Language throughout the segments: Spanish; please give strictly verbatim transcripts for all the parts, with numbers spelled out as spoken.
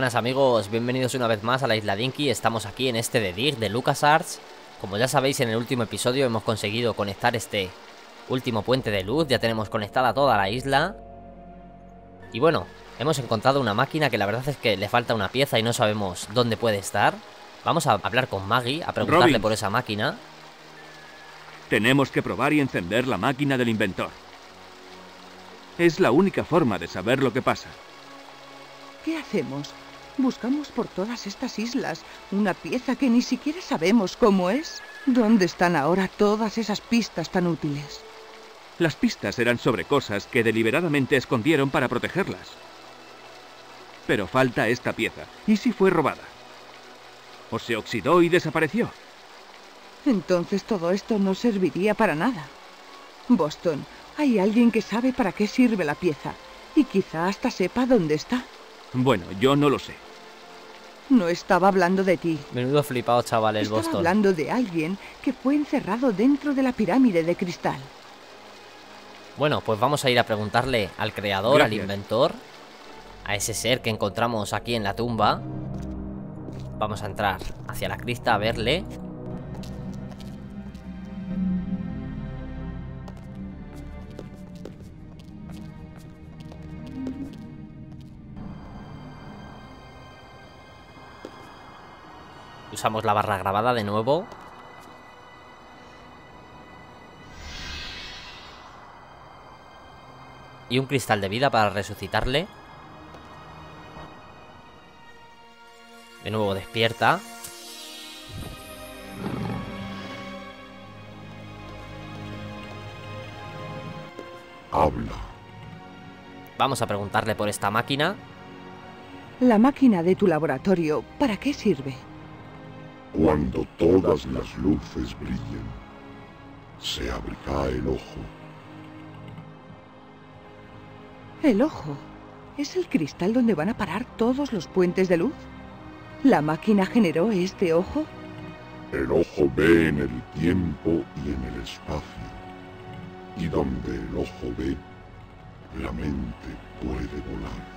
Buenas amigos, bienvenidos una vez más a la Isla Dinky. Estamos aquí en este de Dig de LucasArts. Como ya sabéis, en el último episodio hemos conseguido conectar este último puente de luz. Ya tenemos conectada toda la isla. Y bueno, hemos encontrado una máquina que la verdad es que le falta una pieza y no sabemos dónde puede estar. Vamos a hablar con Maggie, a preguntarle Robin, por esa máquina. tenemos que probar y encender la máquina del inventor. Es la única forma de saber lo que pasa. ¿Qué hacemos? Buscamos por todas estas islas una pieza que ni siquiera sabemos cómo es. ¿Dónde están ahora todas esas pistas tan útiles? Las pistas eran sobre cosas que deliberadamente escondieron para protegerlas. Pero falta esta pieza. ¿Y si fue robada? ¿O se oxidó y desapareció? Entonces todo esto no serviría para nada. Boston, hay alguien que sabe para qué sirve la pieza. Y quizá hasta sepa dónde está. Bueno, yo no lo sé. No estaba hablando de ti. Menudo flipado, chaval, el Estaba Boston. hablando de alguien que fue encerrado dentro de la pirámide de cristal. Bueno, pues vamos a ir a preguntarle al creador, Gracias. al inventor, a ese ser que encontramos aquí en la tumba. Vamos a entrar hacia la cripta a verle. Usamos la barra grabada de nuevo. Y un cristal de vida para resucitarle. De nuevo despierta. Habla. Vamos a preguntarle por esta máquina. La máquina de tu laboratorio, ¿para qué sirve? Cuando todas las luces brillen, se abrirá el ojo. El ojo. ¿Es el cristal donde van a parar todos los puentes de luz? ¿La máquina generó este ojo? El ojo ve en el tiempo y en el espacio. Y donde el ojo ve, la mente puede volar.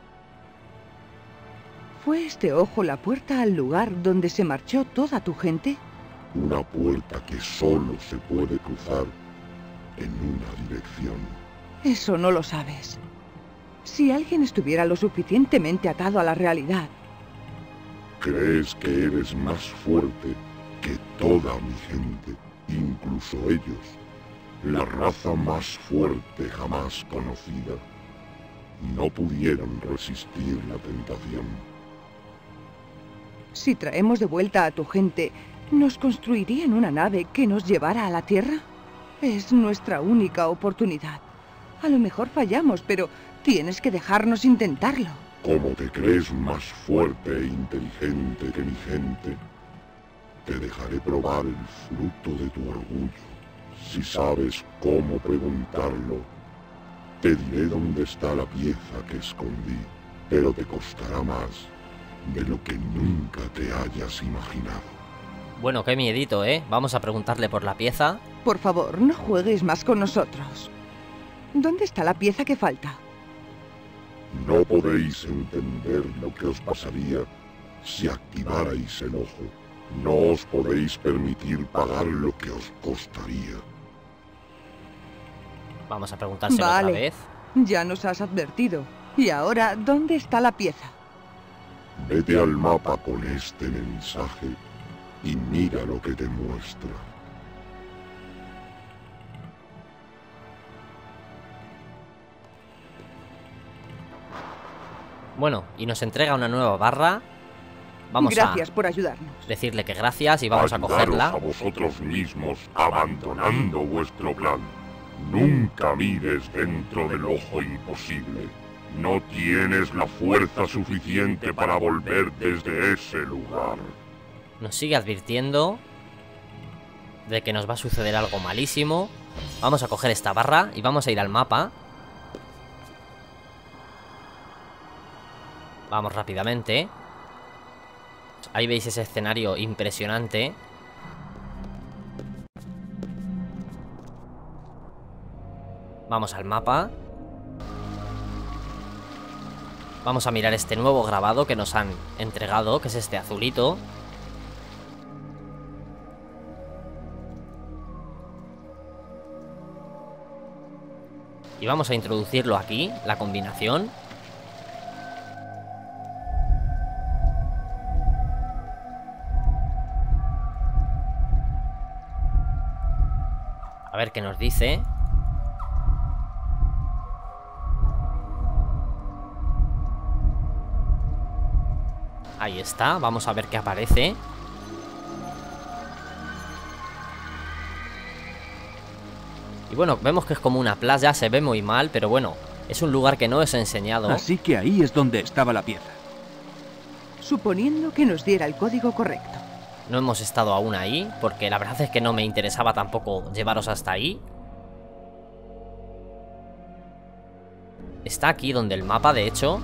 ¿Fue este ojo la puerta al lugar donde se marchó toda tu gente? Una puerta que solo se puede cruzar en una dirección. Eso no lo sabes. Si alguien estuviera lo suficientemente atado a la realidad, ¿Crees que eres más fuerte que toda mi gente, incluso ellos? La raza más fuerte jamás conocida. No pudieron resistir la tentación. si traemos de vuelta a tu gente, ¿nos construirían una nave que nos llevara a la Tierra? Es nuestra única oportunidad. A lo mejor fallamos, pero tienes que dejarnos intentarlo. Como te crees más fuerte e inteligente que mi gente, te dejaré probar el fruto de tu orgullo. Si sabes cómo preguntarlo, te diré dónde está la pieza que escondí, pero te costará más de lo que nunca te hayas imaginado. Bueno, qué miedito, ¿eh? Vamos a preguntarle por la pieza. Por favor, no juegues más con nosotros. ¿Dónde está la pieza que falta? No podéis entender lo que os pasaría si activarais el ojo. No os podéis permitir pagar lo que os costaría. Vamos a preguntárselo Vale. otra vez. Ya nos has advertido. Y ahora, ¿dónde está la pieza? Vete al mapa con este mensaje y mira lo que te muestra. Bueno, y nos entrega una nueva barra. Vamos Gracias a por ayudarnos. decirle que gracias y vamos a Ayudaros cogerla. a vosotros mismos abandonando vuestro plan. Nunca mires dentro del ojo imposible. No tienes la fuerza suficiente para volver desde ese lugar. Nos sigue advirtiendo de que nos va a suceder algo malísimo. Vamos a coger esta barra y vamos a ir al mapa. Vamos rápidamente. Ahí veis ese escenario impresionante. Vamos al mapa. Vamos a mirar este nuevo grabado que nos han entregado, que es este azulito. Y vamos a introducirlo aquí, la combinación. A ver qué nos dice. Ahí está, vamos a ver qué aparece. Y bueno, vemos que es como una playa, se ve muy mal, pero bueno, es un lugar que no os he enseñado. Así que ahí es donde estaba la pieza. Suponiendo que nos diera el código correcto. No hemos estado aún ahí, porque la verdad es que no me interesaba tampoco llevaros hasta ahí. Está aquí donde el mapa, de hecho.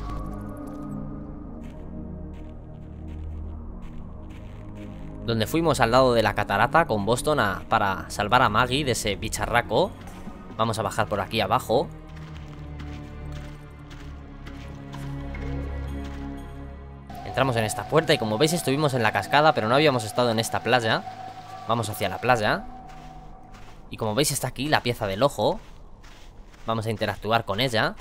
Donde fuimos al lado de la catarata con Boston a, para salvar a Maggie de ese bicharraco. Vamos a bajar por aquí abajo. Entramos en esta puerta y como veis estuvimos en la cascada, pero no habíamos estado en esta playa. Vamos hacia la playa. Y como veis está aquí la pieza del ojo. Vamos a interactuar con ella.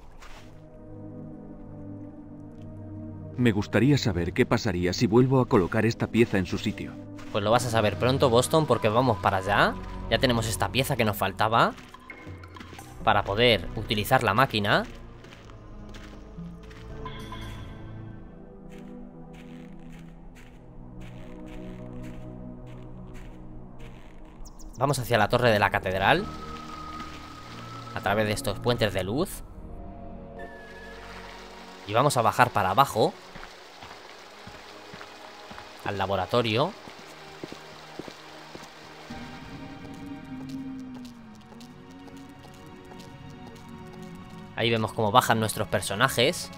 Me gustaría saber qué pasaría si vuelvo a colocar esta pieza en su sitio. Pues lo vas a saber pronto, Boston, porque vamos para allá. Ya tenemos esta pieza que nos faltaba para poder utilizar la máquina. Vamos hacia la torre de la catedral a través de estos puentes de luz. Y vamos a bajar para abajo al laboratorio. Ahí vemos cómo bajan nuestros personajes.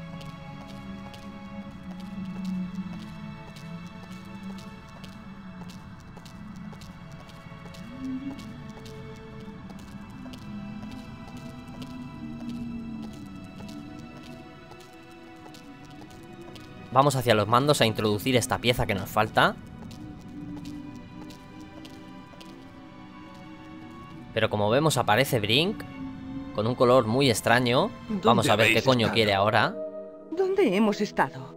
Vamos hacia los mandos a introducir esta pieza que nos falta. Pero como vemos aparece Brink con un color muy extraño. Vamos a ver qué coño estado? quiere ahora. ¿Dónde hemos estado?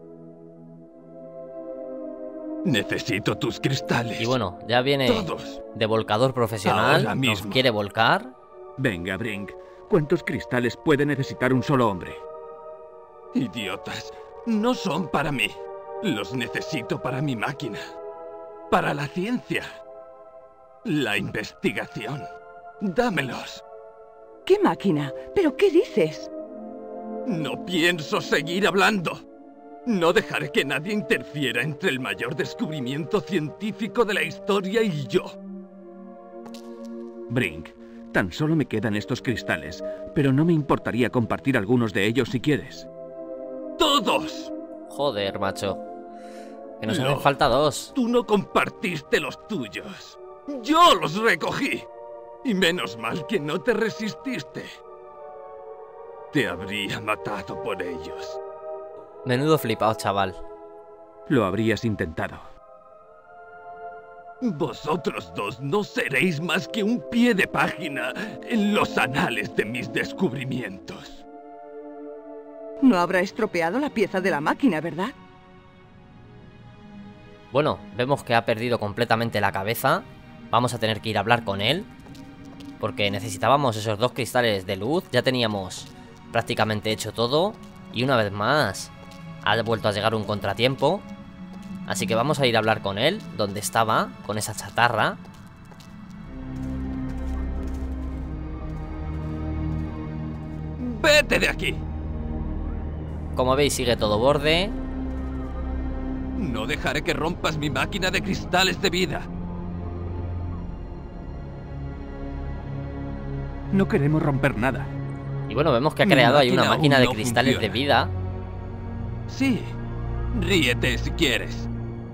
Necesito tus cristales. Y bueno, ya viene Todos. de volcador profesional. Ahora Nos mismo. quiere volcar. Venga, Brink. ¿Cuántos cristales puede necesitar un solo hombre? Idiotas. No son para mí. Los necesito para mi máquina. Para la ciencia. La investigación. Dámelos. ¿Qué máquina? ¿Pero qué dices? No pienso seguir hablando. No dejaré que nadie interfiera entre el mayor descubrimiento científico de la historia y yo. Brink, tan solo me quedan estos cristales, pero no me importaría compartir algunos de ellos si quieres. ¡Todos! Joder, macho. Que nos No. hacen falta dos. Tú no compartiste los tuyos. Yo los recogí. Y menos mal que no te resististe. Te habría matado por ellos. Menudo flipado, chaval. Lo habrías intentado. Vosotros dos no seréis más que un pie de página en los anales de mis descubrimientos. No habrá estropeado la pieza de la máquina, ¿verdad? Bueno, vemos que ha perdido completamente la cabeza. Vamos a tener que ir a hablar con él, porque necesitábamos esos dos cristales de luz. Ya teníamos prácticamente hecho todo. Y una vez más ha vuelto a llegar un contratiempo. Así que vamos a ir a hablar con él, donde estaba, con esa chatarra. ¡Vete de aquí! Como veis sigue todo borde. No dejaré que rompas mi máquina de cristales de vida. No queremos romper nada. Y bueno, vemos que ha Mi creado ahí una máquina máquina aún de no cristales de funciona. vida. Sí, ríete si quieres.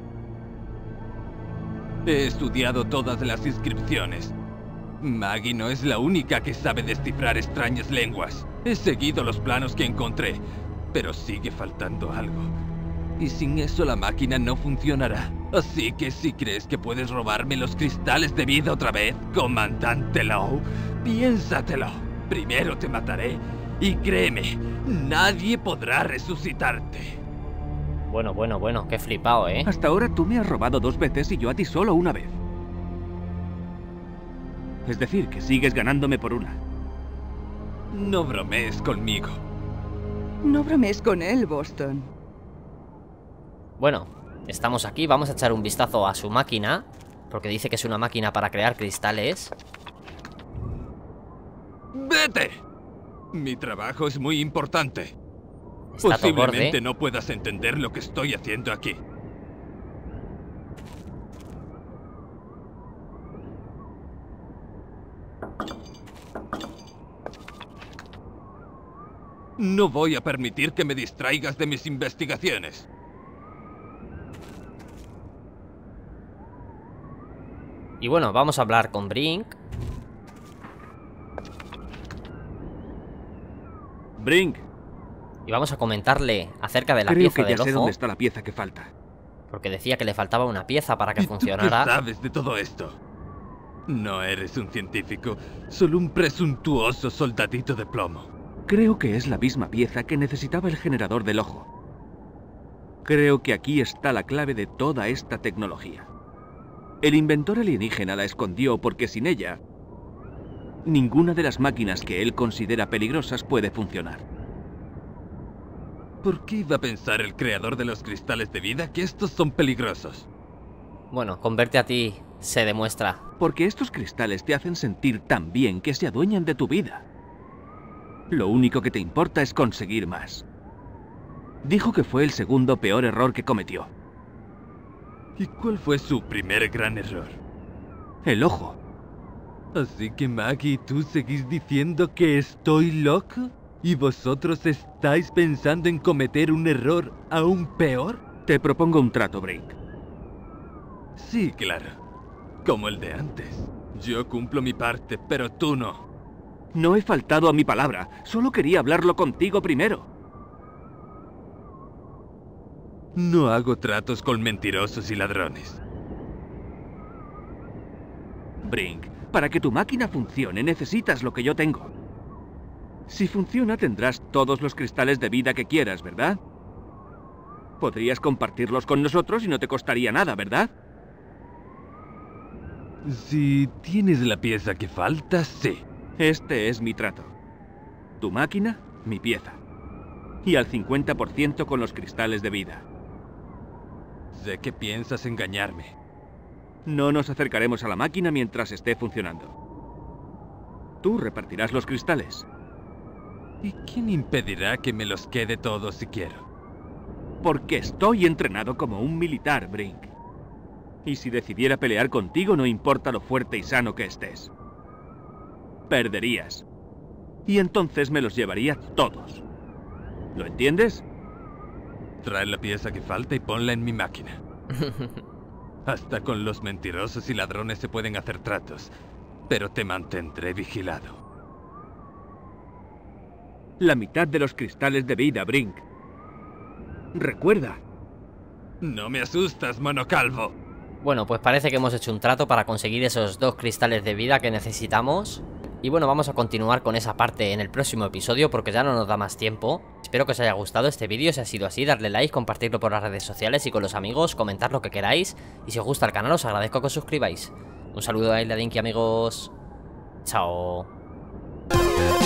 He estudiado todas las inscripciones. Maggie no es la única que sabe descifrar extrañas lenguas. He seguido los planos que encontré. pero sigue faltando algo. Y sin eso la máquina no funcionará. Así que si crees que puedes robarme los cristales de vida otra vez, comandante Law, piénsatelo. Primero te mataré y créeme, nadie podrá resucitarte. Bueno, bueno, bueno, qué flipado, ¿eh? Hasta ahora tú me has robado dos veces y yo a ti solo una vez. Es decir, que sigues ganándome por una. No bromees conmigo. No bromees con él, Boston. Bueno, estamos aquí, vamos a echar un vistazo a su máquina, porque dice que es una máquina para crear cristales. ¡Vete! Mi trabajo es muy importante. Está todo Posiblemente borde. no puedas entender lo que estoy haciendo aquí. No voy a permitir que me distraigas de mis investigaciones. Y bueno, vamos a hablar con Brink. Brink, Y vamos a comentarle acerca de la creo pieza que ya del sé ojo, dónde está la pieza que falta. porque decía que le faltaba una pieza para que ¿Y tú qué funcionara. sabes de todo esto? No eres un científico, solo un presuntuoso soldadito de plomo. Creo que es la misma pieza que necesitaba el generador del ojo. Creo que aquí está la clave de toda esta tecnología. El inventor alienígena la escondió porque sin ella, ninguna de las máquinas que él considera peligrosas puede funcionar. ¿Por qué iba a pensar el creador de los cristales de vida que estos son peligrosos? Bueno, con verte a ti se demuestra. Porque estos cristales te hacen sentir tan bien que se adueñan de tu vida. Lo único que te importa es conseguir más. Dijo que fue el segundo peor error que cometió. ¿Y cuál fue su primer gran error? El ojo. Así que Maggie y tú seguís diciendo que estoy loco. ¿Y vosotros estáis pensando en cometer un error aún peor? Te propongo un trato, Brink. Sí, claro. Como el de antes. Yo cumplo mi parte, pero tú no. No he faltado a mi palabra. Solo quería hablarlo contigo primero. No hago tratos con mentirosos y ladrones. Brink, para que tu máquina funcione necesitas lo que yo tengo. Si funciona tendrás todos los cristales de vida que quieras, ¿verdad? Podrías compartirlos con nosotros y no te costaría nada, ¿verdad? Si tienes la pieza que falta, sí. Este es mi trato. Tu máquina, mi pieza. Y al cincuenta por ciento con los cristales de vida. Sé que piensas engañarme. No nos acercaremos a la máquina mientras esté funcionando. Tú repartirás los cristales. ¿Y quién impedirá que me los quede todos si quiero? Porque estoy entrenado como un militar, Brink. Y si decidiera pelear contigo, no importa lo fuerte y sano que estés. Perderías. Y entonces me los llevaría todos. ¿Lo entiendes? Trae la pieza que falta y ponla en mi máquina. Hasta con los mentirosos y ladrones se pueden hacer tratos, pero te mantendré vigilado. La mitad de los cristales de vida, Brink. Recuerda. No me asustas, mono calvo. Bueno, pues parece que hemos hecho un trato para conseguir esos dos cristales de vida que necesitamos. Y bueno, vamos a continuar con esa parte en el próximo episodio porque ya no nos da más tiempo. Espero que os haya gustado este vídeo, si ha sido así, darle like, compartirlo por las redes sociales y con los amigos, comentar lo que queráis. Y si os gusta el canal os agradezco que os suscribáis. Un saludo a Isla Dinky, amigos. Chao.